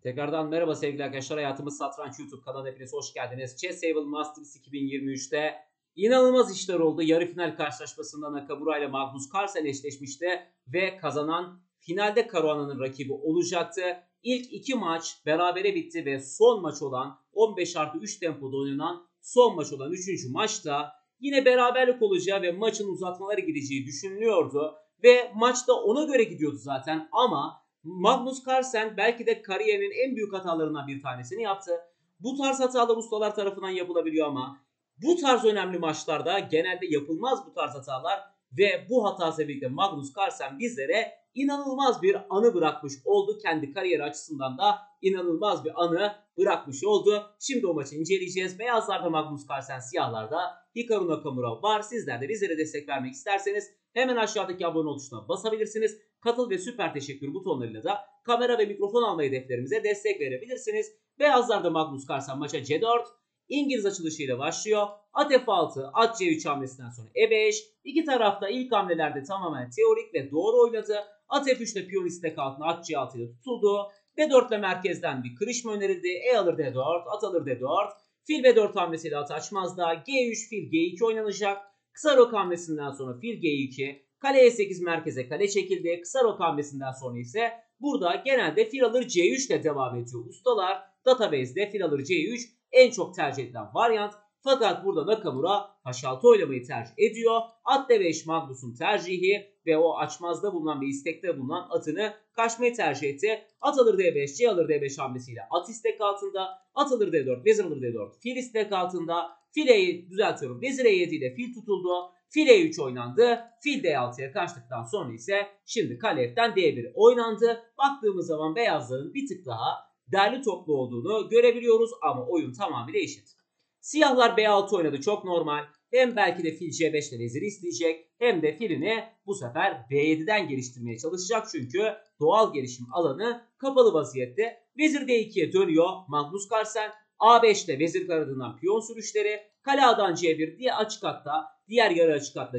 Tekrardan merhaba sevgili arkadaşlar. Hayatımız Satranç YouTube kanalına hepiniz hoş geldiniz. Chessable Masters 2023'te inanılmaz işler oldu. Yarı final karşılaşmasında Nakamura ile Magnus Carlsen eşleşmişti ve kazanan finalde Caruana'nın rakibi olacaktı. İlk iki maç berabere bitti ve son maç olan 15+3 tempoda oynanan son maç olan 3. maçta yine beraberlik olacağı ve maçın uzatmalara gideceği düşünülüyordu. Ve maçta ona göre gidiyordu zaten ama Magnus Carlsen belki de kariyerinin en büyük hatalarından bir tanesini yaptı. Bu tarz hatalar ustalar tarafından yapılabiliyor ama bu tarz önemli maçlarda genelde yapılmaz bu tarz hatalar ve bu hatasıyla birlikte Magnus Carlsen bizlere inanılmaz bir anı bırakmış oldu. Kendi kariyeri açısından da inanılmaz bir anı bırakmış oldu. Şimdi o maçı inceleyeceğiz. Beyazlarda Magnus Carlsen, siyahlarda Hikaru Nakamura var. Sizler de bizlere destek vermek isterseniz hemen aşağıdaki abone ol tuşuna basabilirsiniz. Katıl ve süper teşekkür butonlarıyla da kamera ve mikrofon alma hedeflerimize destek verebilirsiniz. Beyazlarda Magnus Carlsen maça C4, İngiliz açılışıyla başlıyor. At F6, at C3 hamlesinden sonra E5. İki tarafta ilk hamlelerde tamamen teorik ve doğru oynadı. At F3'te piyon istek altına at C6 ile tutuldu. D4 ile merkezden bir kırışma önerildi. E alır D4, at alır D4. Fil B4 hamlesiyle at açmazda. G3, fil G2 oynanacak. Kısa rok hamlesinden sonra fil G2. Kale E8 merkeze kale çekildi. Kısa rok hamlesinden sonra ise burada genelde fil alır C3 ile devam ediyor ustalar. Database'de fil alır C3 en çok tercih edilen varyant. Fakat burada Nakamura H6 oynamayı tercih ediyor. At D5 Magnus'un tercihi ve o açmazda bulunan bir istekte bulunan atını kaçmayı tercih etti. At alır D5, C alır D5 hamlesiyle at istek altında. At alır D4, vezir alır D4, fil istek altında. Fileyi düzeltiyorum. Vezir E7 ile fil tutuldu. Fil E3 oynandı. Fil D6'ya kaçtıktan sonra ise şimdi kale F'den D1 oynandı. Baktığımız zaman beyazların bir tık daha derli toplu olduğunu görebiliyoruz ama oyun tamamıyla eşit. Siyahlar B6 oynadı, çok normal. Hem belki de fil C5 ile veziri isteyecek hem de filini bu sefer B7'den geliştirmeye çalışacak çünkü doğal gelişim alanı kapalı vaziyette. Vezir D2'ye dönüyor Magnus Carlsen. A5'te vezir karadından piyon sürüşleri. Kale A'dan C1 diye açık hatta diğer yarı açık hatta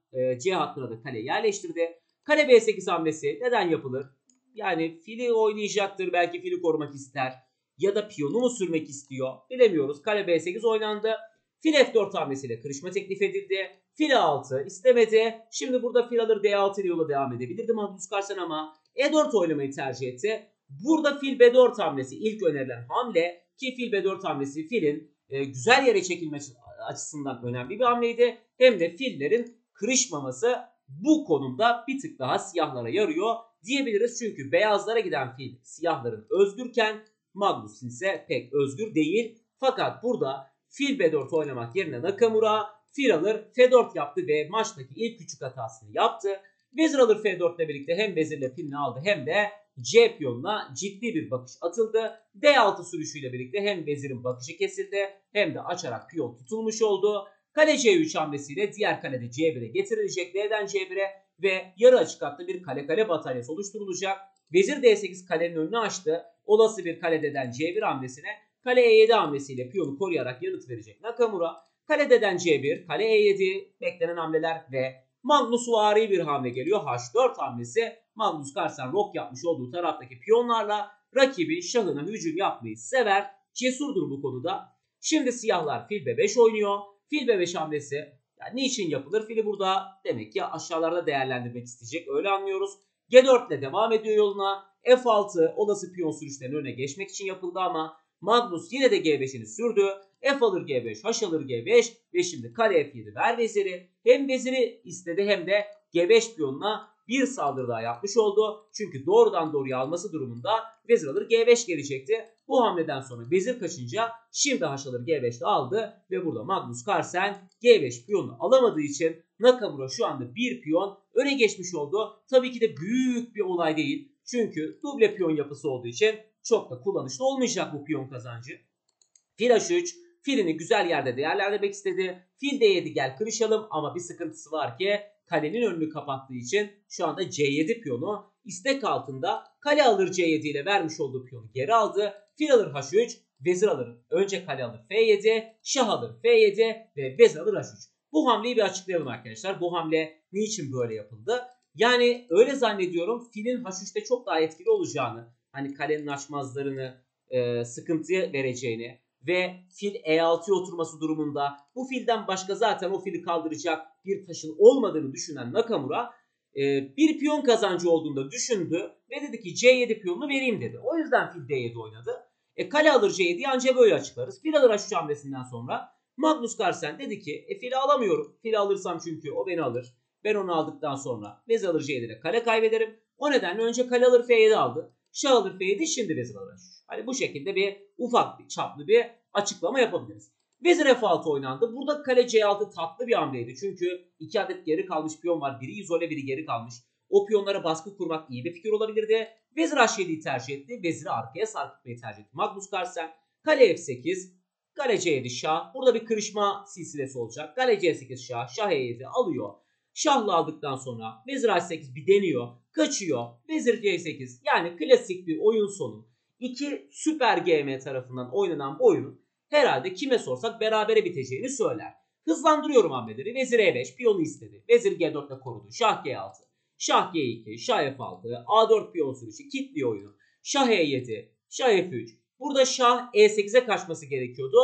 C hattına da kale yerleştirdi. Kale B8 hamlesi neden yapılır? Yani fili oynayacaktır, belki fili korumak ister ya da piyonu mu sürmek istiyor bilemiyoruz. Kale B8 oynandı. Fil F4 hamlesiyle kırışma teklif edildi. Fil A6 istemedi. Şimdi burada fil alır D6 ile yola devam edebilirdi Magnus Carlsen ama E4 oynamayı tercih etti. Burada fil B4 hamlesi ilk önerilen hamle ki fil B4 hamlesi filin güzel yere çekilmesi açısından önemli bir hamleydi. Hem de fillerin kırışmaması bu konumda bir tık daha siyahlara yarıyor diyebiliriz. Çünkü beyazlara giden fil siyahların özgürken Magnus ise pek özgür değil. Fakat burada fil B4 oynamak yerine Nakamura fil alır F4 yaptı ve maçtaki ilk küçük hatasını yaptı. Vezir alır F4 ile birlikte hem vezirle filini aldı hem de C piyonuna ciddi bir bakış atıldı. D6 sürüşüyle birlikte hem vezirin bakışı kesildi hem de açarak piyon tutulmuş oldu. Kale C3 hamlesiyle diğer kalede C1'e getirilecek D'den C1'e ve yarı açık hatta bir kale kale bataryası oluşturulacak. Vezir D8 kalenin önünü açtı. Olası bir kale D'den C1 hamlesine kale E7 hamlesiyle piyonu koruyarak yanıt verecek Nakamura. Kale D'den C1, kale E7 beklenen hamleler ve Magnusvari bir hamle geliyor. H4 hamlesi Magnus Carlsen rok yapmış olduğu taraftaki piyonlarla rakibi şahına hücum yapmayı sever. Cesurdur bu konuda. Şimdi siyahlar fil B5 oynuyor. Fil B5 hamlesi yani niçin yapılır? Fili burada demek ki aşağılarda değerlendirmek isteyecek. Öyle anlıyoruz. G4 ile devam ediyor yoluna. F6 olası piyon sürüşlerinin önüne geçmek için yapıldı ama Magnus yine de G5'ini sürdü. F alır G5, H alır G5 ve şimdi kale F7 ver veziri. Hem veziri istedi hem de G5 piyonuna bir saldırı daha yapmış oldu. Çünkü doğrudan doğruya alması durumunda vezir alır G5 gelecekti. Bu hamleden sonra vezir kaçınca şimdi H alır G5'te aldı ve burada Magnus Carlsen G5 piyonunu alamadığı için Nakamura şu anda bir piyon öne geçmiş oldu. Tabii ki de büyük bir olay değil. Çünkü duble piyon yapısı olduğu için çok da kullanışlı olmayacak bu piyon kazancı. Fil H3 filini güzel yerde değerlendirmek istedi. Fil D7 gel kırışalım ama bir sıkıntısı var ki kalenin önünü kapattığı için şu anda C7 piyonu istek altında. Kale alır C7 ile vermiş olduğu piyonu geri aldı. Fil alır H3, vezir alır. Önce kale alır F7, şah alır F7 ve vezir alır H3. Bu hamleyi bir açıklayalım arkadaşlar. Bu hamle niçin böyle yapıldı? Yani öyle zannediyorum filin H3'te çok daha etkili olacağını hani kalenin açmazlarını sıkıntıya vereceğini ve fil E6'ya oturması durumunda bu filden başka zaten o fili kaldıracak bir taşın olmadığını düşünen Nakamura bir piyon kazancı olduğunda düşündü ve dedi ki C7 piyonunu vereyim dedi. O yüzden fil D7 oynadı. Kale alır C7'yi ancak böyle açıklarız. Fil alır H3 hamlesinden sonra Magnus Carlsen dedi ki fili alamıyorum. Fili alırsam çünkü o beni alır. Ben onu aldıktan sonra vezir alır C7'de kale kaybederim. O nedenle önce kale alır F7 aldı. Şah alır F7 şimdi vezir alır H3. Hani bu şekilde bir ufak bir çaplı bir açıklama yapabiliriz. Vezir F6 oynandı. Burada kale C6 tatlı bir hamleydi. Çünkü 2 adet geri kalmış piyon var. Biri izole biri geri kalmış. O piyonlara baskı kurmak iyi bir fikir olabilirdi. Vezir H7'yi tercih etti. Veziri arkaya sarkıtmayı tercih etti Magnus Carlsen. Kale F8. Kale C7 şah. Burada bir kırışma silsilesi olacak. Kale C8 şah. Şah E7 alıyor. Şahla aldıktan sonra vezir H8 bir deniyor. Kaçıyor. Vezir C8. Yani klasik bir oyun sonu. İki süper GM tarafından oynanan bu oyunun herhalde kime sorsak berabere biteceğini söyler. Hızlandırıyorum hamleleri. Vezir E5 piyonu istedi. Vezir G4 ile korudu. Şah G6. Şah G2. Şah F6. A4 piyon sürüşü. Kitliyor oyunu. Şah E7. Şah F3. Burada şah E8'e kaçması gerekiyordu.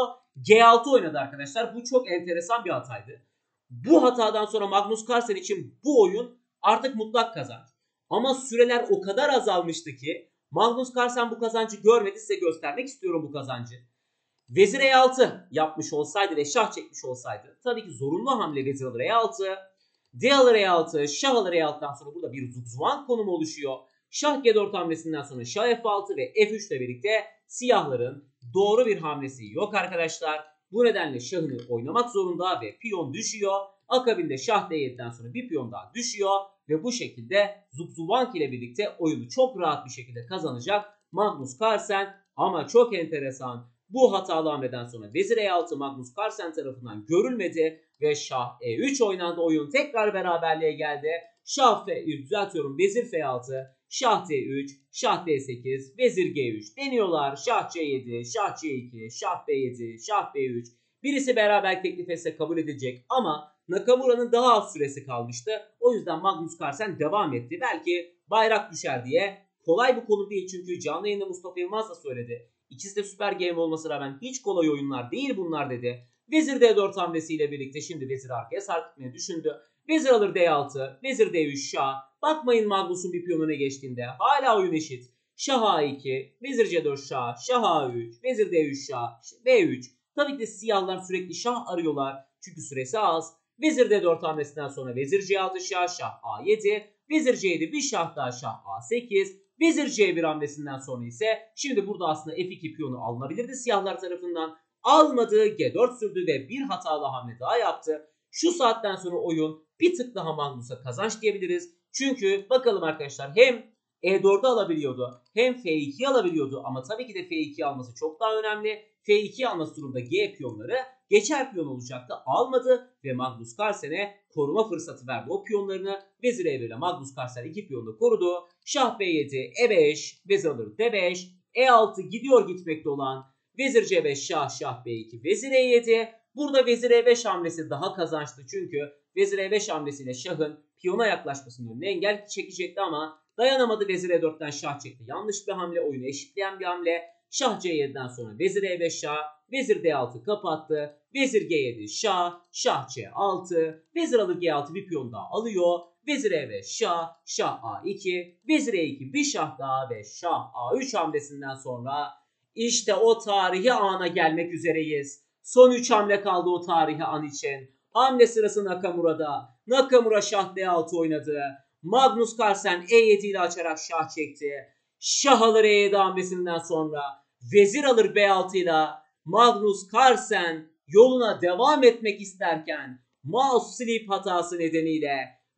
G6 oynadı arkadaşlar. Bu çok enteresan bir hataydı. Bu hatadan sonra Magnus Carlsen için bu oyun artık mutlak kazanç. Ama süreler o kadar azalmıştı ki Magnus Carlsen bu kazancı görmedi. Size göstermek istiyorum bu kazancı. Vezir E6 yapmış olsaydı ve şah çekmiş olsaydı tabii ki zorunlu hamle vezir alır E6. D alır E6, şah alır E6'dan sonra burada bir zugzwang konumu oluşuyor. Şah G4 hamlesinden sonra şah F6 ve F3 ile birlikte siyahların doğru bir hamlesi yok arkadaşlar. Bu nedenle şahını oynamak zorunda ve piyon düşüyor. Akabinde şah D7'den sonra bir piyon daha düşüyor ve bu şekilde zugzwang ile birlikte oyunu çok rahat bir şekilde kazanacak Magnus Carlsen. Ama çok enteresan, bu hatalı hamleden sonra vezir E6 Magnus Carlsen tarafından görülmedi ve şah E3 oynandı. Oyun tekrar beraberliğe geldi. Şah düzeltiyorum, vezir F6, şah D3, şah D8, vezir G3 deniyorlar. Şah C7, şah C2, şah B7, şah B3. Birisi beraber teklif etse kabul edecek ama Nakamura'nın daha az süresi kalmıştı. O yüzden Magnus Carlsen devam etti. Belki bayrak düşer diye. Kolay bir konu değil çünkü canlı yayında Mustafa Yılmaz da söyledi. İkisi de süper game olmasına rağmen hiç kolay oyunlar değil bunlar dedi. Vezir D4 hamlesiyle birlikte şimdi vezir arkaya sarkıtmayı düşündü. Vezir alır D6, vezir D3 şah. Bakmayın Magnus'un bir piyonuna geçtiğinde hala oyun eşit. Şah A2, vezir C4 şah, şah A3, vezir D3 şah, B3. Tabii ki de siyahlar sürekli şah arıyorlar çünkü süresi az. Vezir D4 hamlesinden sonra vezir C6 şah, şah A7, vezir C7 bir şah daha şah A8. Vezir C1 hamlesinden sonra ise şimdi burada aslında F2 piyonu alınabilirdi siyahlar tarafından. Almadı, G4 sürdü ve bir hatalı hamle daha yaptı. Şu saatten sonra oyun bir tık daha Magnus'a kazanç diyebiliriz. Çünkü bakalım arkadaşlar hem E4'ü alabiliyordu hem F2'yi alabiliyordu ama tabii ki de F2'yi alması çok daha önemli. F2'yi alması durumda G piyonları geçer piyon olacaktı. Almadı ve Magnus Carlsen'e koruma fırsatı verdi o piyonlarını. Vezir E1 ile Magnus Carlsen 2 piyonunu korudu. Şah B7, E5, vezir alır D5, E6 gidiyor gitmekte olan vezir C5, şah, şah B2, vezir E7. Burada vezir E5 hamlesi daha kazançlı çünkü vezir E5 hamlesiyle şahın piyona yaklaşmasının önüne engel çekecekti ama dayanamadı, vezir E4'ten şah çekti. Yanlış bir hamle, oyunu eşitleyen bir hamle. Şah C7'den sonra vezir E5 şah, vezir D6 kapattı. Vezir G7 şah, şah C6, vezir alır G6 bir piyon daha alıyor. Vezir E5 şah, şah A2, vezir E2 bir şah daha ve şah A3 hamlesinden sonra işte o tarihi ana gelmek üzereyiz. Son 3 hamle kaldı o tarihi an için. Hamle sırası Nakamura'da. Nakamura şah D6 oynadı. Magnus Carlsen E7 ile açarak şah çekti. Şah alır E7 hamlesinden sonra vezir alır B6 ile Magnus Carlsen yoluna devam etmek isterken mouse sleep hatası nedeniyle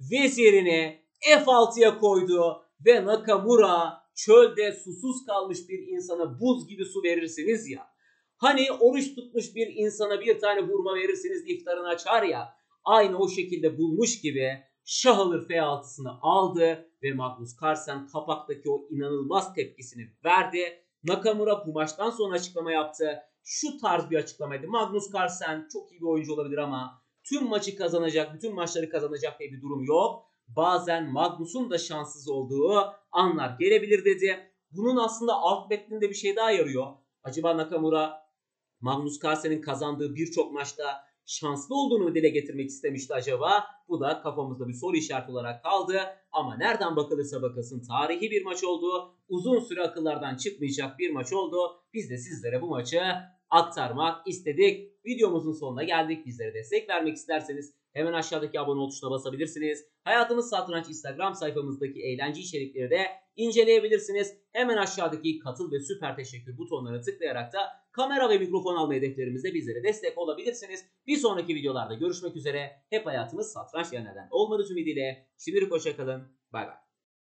vezirini F6'ya koydu ve Nakamura çölde susuz kalmış bir insana buz gibi su verirsiniz ya. Hani oruç tutmuş bir insana bir tane hurma verirsiniz iftarını açar ya. Aynı o şekilde bulmuş gibi şah alır F6'sını aldı ve Magnus Carlsen kapaktaki o inanılmaz tepkisini verdi. Nakamura bu maçtan sonra açıklama yaptı. Şu tarz bir açıklamaydı. Magnus Carlsen çok iyi bir oyuncu olabilir ama tüm maçı kazanacak, bütün maçları kazanacak diye bir durum yok. Bazen Magnus'un da şanssız olduğu anlar gelebilir dedi. bunun aslında alt metninde bir şey daha yarıyor. Acaba Nakamura Magnus Carlsen'in kazandığı birçok maçta şanslı olduğunu dile getirmek istemişti acaba? Bu da kafamızda bir soru işareti olarak kaldı. Ama nereden bakılırsa bakılsın tarihi bir maç oldu. Uzun süre akıllardan çıkmayacak bir maç oldu. Biz de sizlere bu maçı aktarmak istedik. Videomuzun sonuna geldik. Bizlere destek vermek isterseniz hemen aşağıdaki abone ol tuşuna basabilirsiniz. Hayatımız Satranç Instagram sayfamızdaki eğlence içerikleri de inceleyebilirsiniz. Hemen aşağıdaki katıl ve süper teşekkür butonlarına tıklayarak da kamera ve mikrofon alma hedeflerimizde bizlere destek olabilirsiniz. Bir sonraki videolarda görüşmek üzere. Hep hayatımız satranç yeniden olmanız ümidiyle. Şimdilik hoşça kalın. Bay bay.